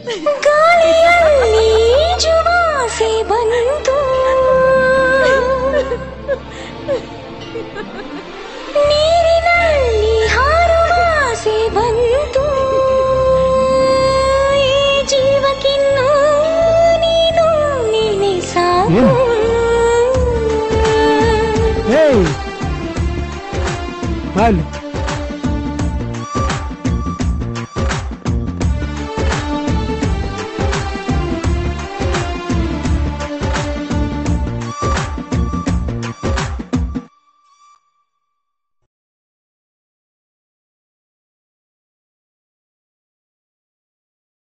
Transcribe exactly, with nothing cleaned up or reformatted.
ಗಾಳಿಯಲ್ಲಿ ಜುವಾಸೆ ಬಂತು, ನೀರಿನಲ್ಲಿ ಹಾರುವಾಸೆ ಬಂತು, ಈ ಜೀವಕ್ಕಿನ್ನೂ ನೀನು ನೀನೆ ಸಾಕು. Hey!